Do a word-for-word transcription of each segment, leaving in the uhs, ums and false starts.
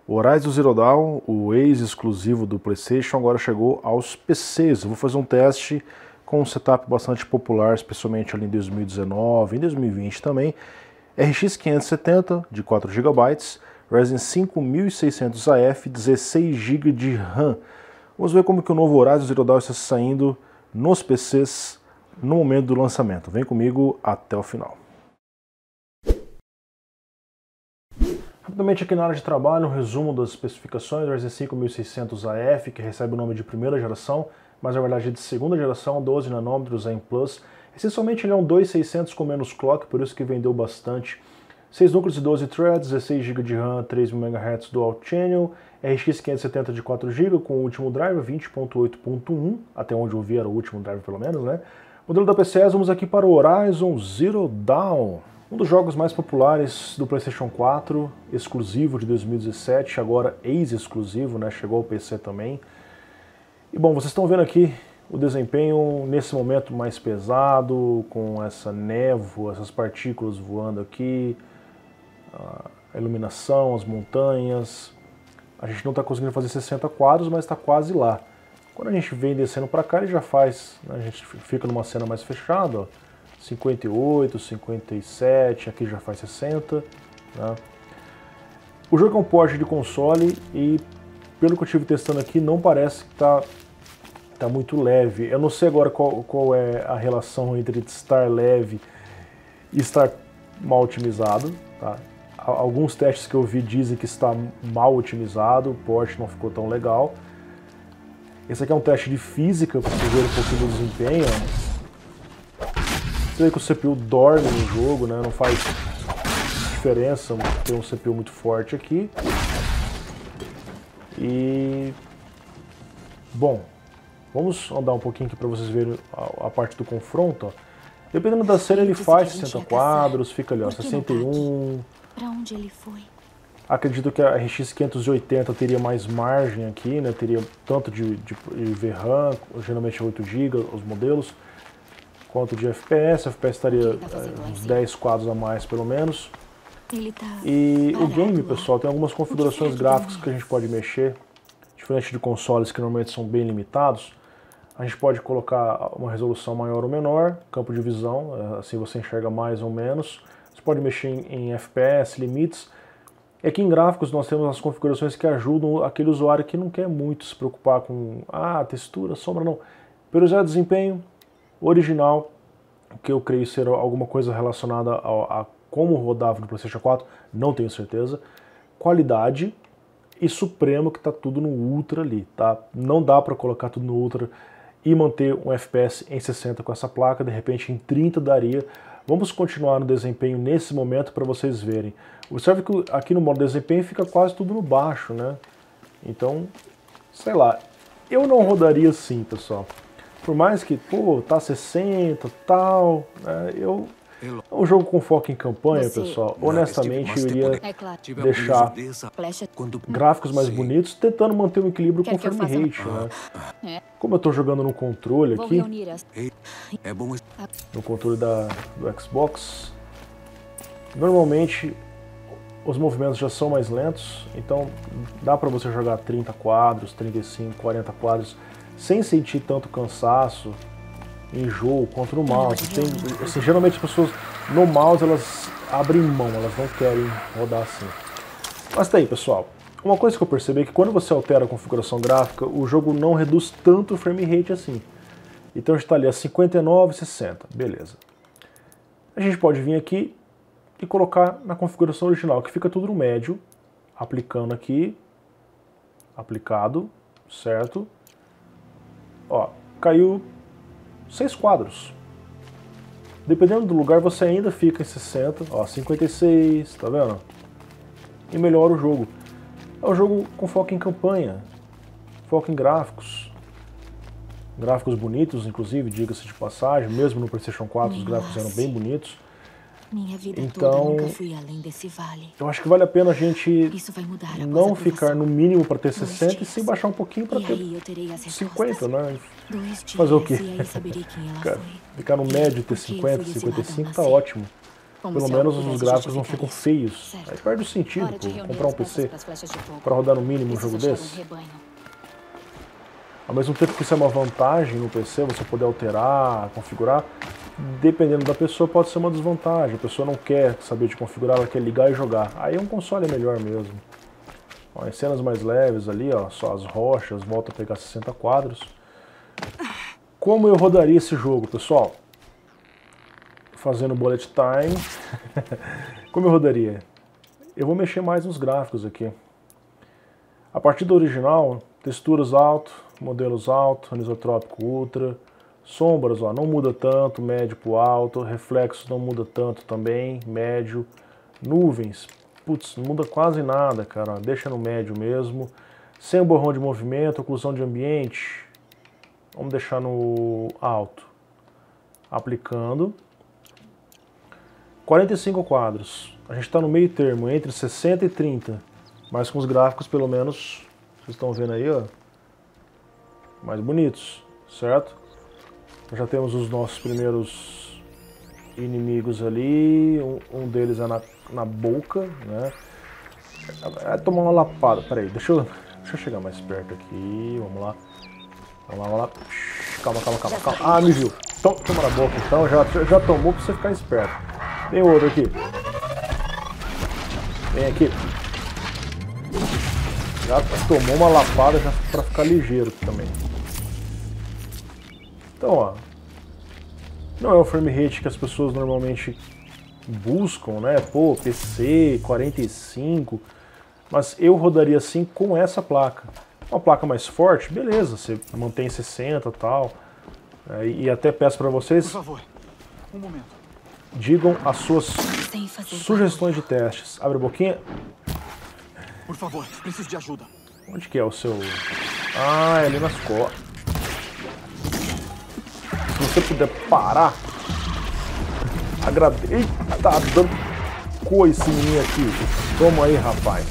O Horizon Zero Dawn, o ex-exclusivo do PlayStation, agora chegou aos P Cs. Eu vou fazer um teste com um setup bastante popular, especialmente ali em dois mil e dezenove, em dois mil e vinte também. R X quinhentos e setenta de quatro gigabytes, Ryzen cinco mil e seiscentos A F, dezesseis gigabytes de RAM. Vamos ver como que o novo Horizon Zero Dawn está saindo nos P Cs no momento do lançamento. Vem comigo até o final. Rapidamente aqui na área de trabalho, um resumo das especificações do Ryzen cinco mil e seiscentos A F, que recebe o nome de primeira geração, mas na verdade é de segunda geração, doze nanômetros Zen Plus. Essencialmente ele é um dois mil e seiscentos com menos clock, por isso que vendeu bastante. seis núcleos e doze threads, dezesseis gigabytes de RAM, três mil megahertz Dual Channel, R X quinhentos e setenta de quatro gigabytes com o último driver vinte ponto oito ponto um, até onde eu vi era o último driver pelo menos, né? Modelo da P C S, vamos aqui para o Horizon Zero Dawn. Um dos jogos mais populares do PlayStation quatro, exclusivo de dois mil e dezessete, agora ex-exclusivo, né? Chegou ao P C também. E bom, vocês estão vendo aqui o desempenho nesse momento mais pesado, com essa névoa, essas partículas voando aqui, a iluminação, as montanhas. A gente não está conseguindo fazer sessenta quadros, mas está quase lá. Quando a gente vem descendo para cá, ele já faz, né? A gente fica numa cena mais fechada, ó. cinquenta e oito, cinquenta e sete, aqui já faz sessenta. Né? O jogo é um port de console e, pelo que eu estive testando aqui, não parece que está tá muito leve. Eu não sei agora qual, qual é a relação entre estar leve e estar mal otimizado. Tá? Alguns testes que eu vi dizem que está mal otimizado, o port não ficou tão legal. Esse aqui é um teste de física, para vocês verem um pouquinho do desempenho. Você vê que o C P U dorme no jogo, né? Não faz diferença ter um C P U muito forte aqui. E... bom, vamos andar um pouquinho aqui para vocês verem a, a parte do confronto. Ó. Dependendo da cena ele faz sessenta quadros, fica ali, ó, sessenta e um. Para onde ele foi? Acredito que a R X quinhentos e oitenta teria mais margem aqui, né? Teria tanto de, de, de V RAM, geralmente é oito gigabytes os modelos, quanto de F P S. F P S estaria tá é, uns dez quadros a mais pelo menos. Ele tá e o game, lá. pessoal, tem algumas configurações gráficas que a gente pode mexer, diferente de consoles que normalmente são bem limitados. A gente pode colocar uma resolução maior ou menor, campo de visão, assim você enxerga mais ou menos. Você pode mexer em, em F P S, limites. E aqui em gráficos nós temos as configurações que ajudam aquele usuário que não quer muito se preocupar com ah, textura, sombra, não. Priorizar desempenho, original, que eu creio ser alguma coisa relacionada a, a como rodava no PlayStation quatro, não tenho certeza. Qualidade e supremo, que está tudo no Ultra ali, tá? Não dá para colocar tudo no Ultra e manter um F P S em sessenta com essa placa, de repente em trinta daria. Vamos continuar no desempenho nesse momento para vocês verem. Observe que aqui no modo desempenho fica quase tudo no baixo, né? Então, sei lá, eu não rodaria assim, pessoal. Por mais que, pô, tá sessenta, tal, né, eu... É um jogo com foco em campanha, Você... pessoal. Honestamente, eu iria é claro. deixar gráficos mais bonitos, tentando manter um equilíbrio Quer com frame rate, né? É. Como eu tô jogando no controle aqui, no controle da, do Xbox, normalmente os movimentos já são mais lentos, então dá pra você jogar trinta quadros, trinta e cinco, quarenta quadros, sem sentir tanto cansaço, enjoo quanto no mouse. Tem, assim, geralmente as pessoas no mouse elas abrem mão, elas não querem rodar assim. Mas tá aí, pessoal. Uma coisa que eu percebi é que quando você altera a configuração gráfica, o jogo não reduz tanto o frame rate assim. Então a gente está ali a cinquenta e nove, sessenta, beleza. A gente pode vir aqui e colocar na configuração original, que fica tudo no médio, aplicando aqui, aplicado, certo? Ó, caiu seis quadros. Dependendo do lugar, você ainda fica em sessenta, ó, cinquenta e seis, tá vendo? E melhora o jogo. É um jogo com foco em campanha, foco em gráficos. Gráficos bonitos, inclusive, diga-se de passagem, mesmo no PlayStation quatro os gráficos eram bem bonitos. Minha vida então, toda nunca fui além desse vale. Eu acho que vale a pena a gente não ficar no mínimo para ter sessenta e sim baixar um pouquinho para ter cinquenta, né? Fazer o quê? Ficar no médio ter cinquenta, cinquenta e cinco tá ótimo. Como pelo se menos algo os pudesse gráficos não justificar ficam isso. feios. Certo. Aí perde o sentido, Hora de pô, reunir comprar um as peças P C pras flechas de fogo. para rodar no mínimo um Preciso jogo achar um desse. rebanho. Ao mesmo tempo que isso é uma vantagem no P C, você poder alterar, configurar, dependendo da pessoa pode ser uma desvantagem. A pessoa não quer saber de configurar, ela quer ligar e jogar. Aí um console é melhor mesmo. Ó, em cenas mais leves ali, ó, só as rochas, volta a pegar sessenta quadros. Como eu rodaria esse jogo, pessoal? Fazendo bullet time. Como eu rodaria? Eu vou mexer mais nos gráficos aqui. A partir do original, texturas alto, modelos alto, anisotrópico ultra, sombras, ó, não muda tanto, médio pro alto, reflexos não muda tanto também, médio, nuvens, putz, não muda quase nada, cara, deixa no médio mesmo, sem o borrão de movimento, oclusão de ambiente, vamos deixar no alto, aplicando, quarenta e cinco quadros, a gente está no meio termo, entre sessenta e trinta, mas com os gráficos pelo menos, vocês estão vendo aí, ó, mais bonitos, certo? Já temos os nossos primeiros inimigos ali, um, um deles é na, na boca, né? É tomar uma lapada, peraí, deixa eu, deixa eu chegar mais perto aqui, vamos lá. Vamos lá, vamos lá. Calma, calma, calma, calma. Ah, me viu. Toma, toma na boca então, já, já tomou pra você ficar esperto. Tem outro aqui. Vem aqui. Já tomou uma lapada já pra ficar ligeiro também. Então, ó. Não é o frame rate que as pessoas normalmente buscam, né? Pô, P C, quarenta e cinco. Mas eu rodaria assim com essa placa. Uma placa mais forte, beleza, você mantém sessenta e tal. É, e até peço para vocês, por favor, um momento. Digam as suas sugestões de testes. Abre a boquinha. Por favor, preciso de ajuda. Onde que é o seu... Ah, é ali nas costas. Se você puder parar, agradeço. Eita, tá dando coice em mim aqui. Toma aí, rapaz.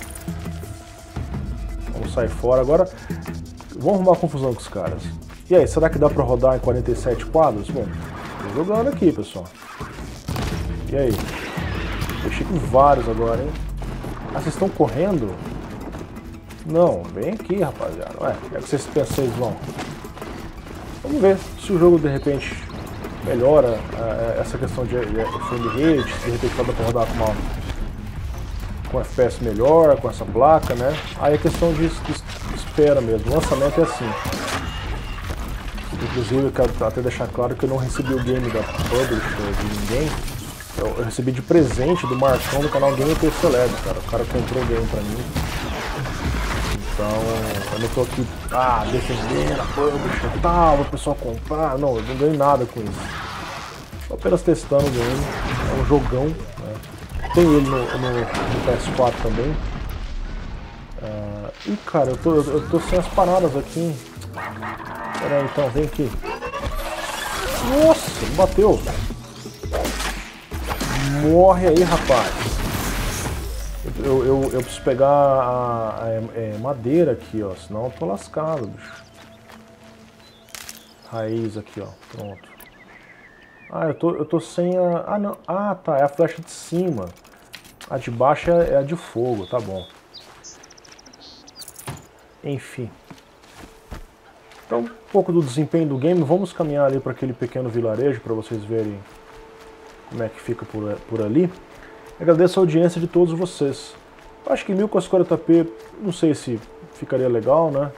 Vamos sair fora agora. Vamos arrumar confusão com os caras. E aí, será que dá pra rodar em quarenta e sete quadros? Bom, tô jogando aqui, pessoal. E aí? Deixei com vários agora, hein? Ah, vocês estão correndo? Não, vem aqui, rapaziada. Ué, é que vocês pensam, vocês vão. Vamos ver se o jogo, de repente, melhora uh, essa questão de, de frame rate, se de repente dá pra rodar com uma... com F P S melhor, com essa placa, né? Aí é questão de, de espera mesmo. O lançamento é assim. Inclusive, eu quero até deixar claro que eu não recebi o game da publisher de ninguém. Eu, eu recebi de presente do Marcão do canal Game P C Lab, cara. O cara comprou o game pra mim. Então, eu não tô aqui, ah, defendendo a publisher e tal, o pessoal comprar. Não, eu não ganhei nada com isso. Tô apenas testando o game. É um jogão, né? Tem ele no, no, no P S quatro também. Uh, ih, cara, eu tô, eu tô sem as paradas aqui, hein? Pera aí, então, vem aqui. Nossa, bateu. Morre aí, rapaz. Eu, eu, eu preciso pegar a, a, a madeira aqui, ó. Senão eu tô lascado, bicho. Raiz aqui, ó. Pronto. Ah, eu tô, eu tô sem a... Ah, não. Ah, tá. É a flecha de cima. A de baixo é a de fogo. Tá bom. Enfim. Então, um pouco do desempenho do game. Vamos caminhar ali para aquele pequeno vilarejo para vocês verem como é que fica por, por ali. Agradeço a audiência de todos vocês. Acho que mil quarenta p, não sei se ficaria legal, né?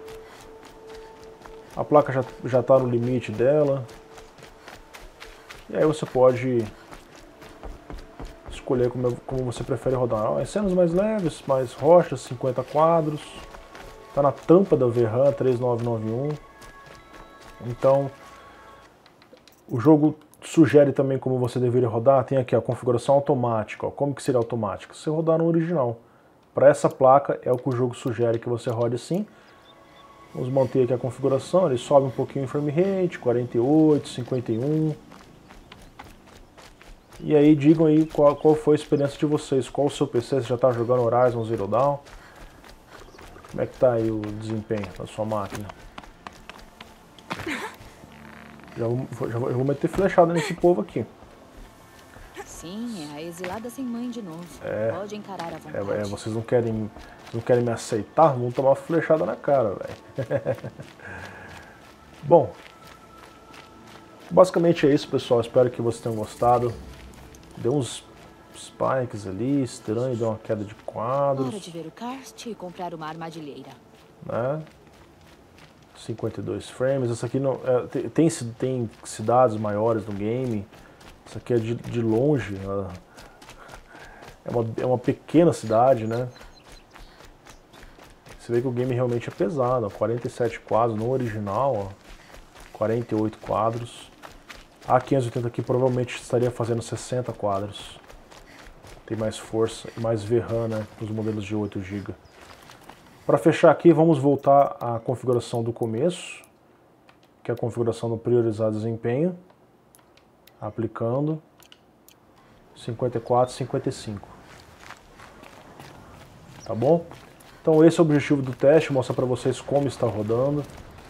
A placa já, já tá no limite dela. E aí você pode escolher como, como você prefere rodar. As cenas mais leves, mais rochas, cinquenta quadros. Tá na tampa da V RAM três nove nove um. Então, o jogo sugere também como você deveria rodar. Tem aqui a configuração automática. Ó. Como que seria automática? Você rodar no original. Para essa placa é o que o jogo sugere que você rode assim. Vamos manter aqui a configuração. Ele sobe um pouquinho em frame rate, quarenta e oito, cinquenta e um. E aí digam aí qual, qual foi a experiência de vocês. Qual o seu P C? Você já está jogando Horizon Zero Dawn? Como é que tá aí o desempenho da sua máquina? Já vou, já vou, eu vou meter flechada nesse povo aqui. Sim, é a exilada sem mãe de novo. É. Pode encarar à É, vontade. é, vocês não querem, não querem me aceitar? Vão tomar uma flechada na cara, velho. Bom, basicamente é isso, pessoal. Espero que vocês tenham gostado. Deu uns spikes ali, estranho, deu uma queda de quadros. Hora de ver o Karst e comprar uma armadilheira. Né? cinquenta e dois frames. Essa aqui não, é, tem, tem, tem cidades maiores no game. Essa aqui é de, de longe. Ela, é, uma, é uma pequena cidade, né? Você vê que o game realmente é pesado. Ó, quarenta e sete quadros no original. Ó, quarenta e oito quadros. A quinhentos e oitenta aqui provavelmente estaria fazendo sessenta quadros. Tem mais força e mais V RAM, né? Nos modelos de oito gigas. Para fechar aqui, vamos voltar à configuração do começo, que é a configuração do priorizar desempenho, aplicando cinquenta e quatro, cinquenta e cinco. Tá bom? Então esse é o objetivo do teste, mostrar para vocês como está rodando.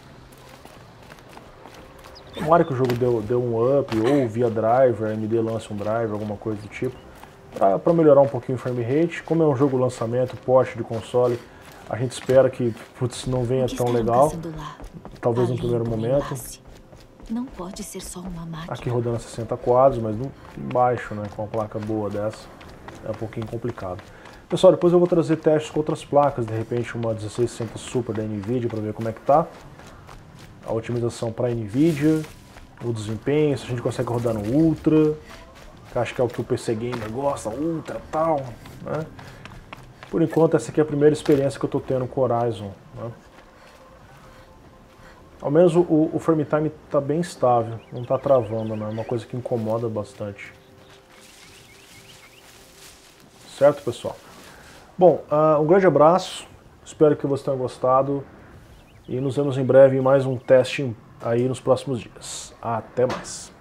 Tomara que o jogo deu, deu um up, ou via driver, A M D lance um driver, alguma coisa do tipo, para melhorar um pouquinho o frame rate. Como é um jogo lançamento, porte de console, a gente espera que, putz, não venha tão legal, talvez no primeiro momento. Não pode ser só uma máquina. Aqui rodando a sessenta quadros, mas no baixo, né, com uma placa boa dessa, é um pouquinho complicado. Pessoal, depois eu vou trazer testes com outras placas, de repente uma dezesseis sessenta Super da Nvidia, para ver como é que tá. A otimização para Nvidia, o desempenho, se a gente consegue rodar no Ultra, que acho que é o que o P C Gamer gosta, Ultra e tal, né? Por enquanto, essa aqui é a primeira experiência que eu estou tendo com o Horizon, né? Ao menos o, o frame time está bem estável, não está travando, né? É uma coisa que incomoda bastante. Certo, pessoal? Bom, uh, um grande abraço, espero que vocês tenham gostado e nos vemos em breve em mais um teste aí nos próximos dias. Até mais!